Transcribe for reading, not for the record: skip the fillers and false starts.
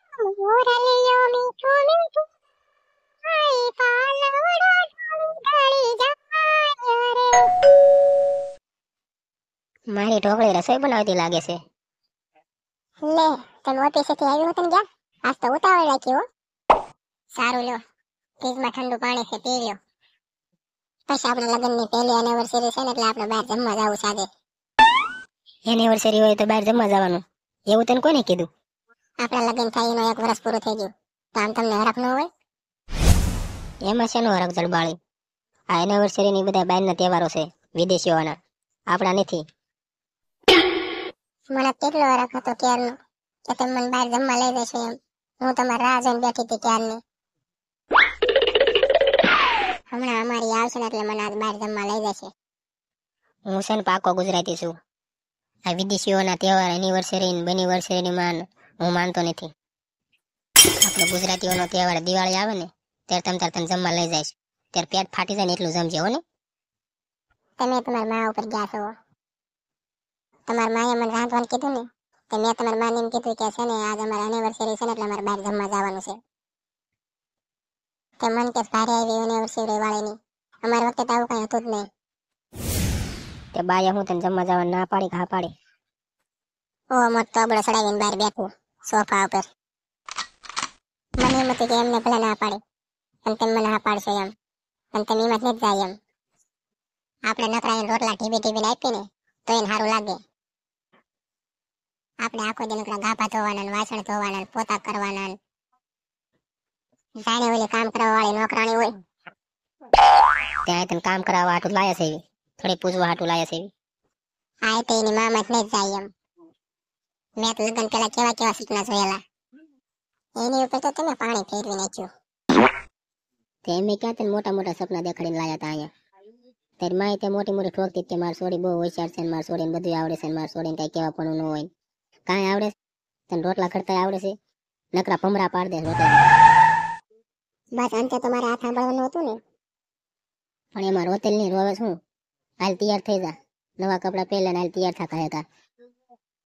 મોરલિયો મીઠું મીઠું આઈ પાલવડા ઢળી જાય રે. મારી ઢોકળી રસોઈ બનાવતી લાગે છે. લે, તમે ઓફિસેથી આવ્યું હતું ને ગયા? આજ તો ઉતાવળ રાખી હો. સારું લ્યો, ફ્રીજમાં ઠંડુ પાણી છે પી લ્યો. પછી આપણા લગ્નની પહેલી એનિવર્સરી છે ને એટલે આપણે બહાર જમવા જવું સાંજે. એનિવર્સરી હોય તો બહાર જમવા જવાનું એવું તને કોને કીધું? આપણા લગ્ન થાય એનો 1 વર્ષ પૂરું થઈ ગયું તો આમ તમને હરખ ન હોય? એમાં શેનો હરખ જળબાળી? આ એનિવર્સરી ની બધા બહારના તહેવારો છે વિદેશીઓના, આપણા નથી. મને કેટલો હરખ હતો ક્યારનો કે તમે મને બહાર જમવા લઈ જશો એમ. હું તમારી રાહ જોઈને બેઠી હતી ક્યારની. હમણાં અમારી આવશે ને એટલે મને આજ બહાર જમવા લઈ જશે. હું છે ને પાકો ગુજરાતી છું. આ વિદેશીઓના તહેવાર એનિવર્સરી બેનિવર્સરી માં હું માનતો નથી. આપણો ગુજરાતીઓનો તહેવાર દિવાળી આવે ને ત્યારે તને જમવા લઈ જઈશ. ત્યારે પેટ ફાટી જાય ને એટલું જમજે હો ને. તમે તમારી મા ઉપર ગયા છો. તમારી માએ મને રાંધવાનું કીધું ને તો મેં તમારી માને એમ કીધું કે છે ને આજ અમારી એનિવર્સરી છે ને એટલે અમારે બહાર જમવા જવાનું છે. તે મને કે ભારે આવી એનિવર્સરી વાળીની. અમારી વખતે તો આવું કઈ હતું જ નહીં. તે બાએ હું તને જમવા જવા ના પાડી હા પાડી? ઓ મોટો તબડો ચડાવીને બહાર બેઠું સોફા ઉપર. મને એમ હતું કે એમને ભલે ના પાડે પણ તમે મને હા પાડશો એમ, પણ તમે એમાં જ નથી જાય એમ. આપણે નકરા રોટલા ઢીબી આપી ને તો એને સારું લાગે. આપણે આખો દિન ગાભા ધોવાના, વાસણ ધોવાના, પોતા કરવાના, જાણે ઓલી કામ કરવા વાળી નોકરાણી હોય ત્યાં તને કામ કરાવવા હાટું લાયા છે એવી, થોડી પૂજવા હાટું લાયા છે એવી. હા તો એની મામા જ નહીં જાય એમ. મેં તો લગ્ન પેલા કેવા કેવા સપના જોયેલા. એની ઉપર તો તમે પાણી ફેરવી નાખ્યું. તેમે ક્યાં તને મોટા મોટા સપના દેખાડીને લાયા હતા અહીંયા. તારી માએ તે મોટી મોટી ઠોકતી કે મારી છોડી બહુ હોશિયાર છે, મારી છોડીને બધું આવડે છે, મારી છોડીને કઈ કેવા પણ ન હોય. કાંઈ આવડે? તને રોટલા ઘડતા આવડે છે? નકરા ભમરા પાડ દે રોટલા. બસ અંતે તમારે હાથ સાંભળવાનું હતું ને. પણ એમાં રોતેલ નહીં રોવે શું? હાલ તૈયાર થઈ જા, નવા કપડા પહેલા હાલ તૈયાર થા કહે કા.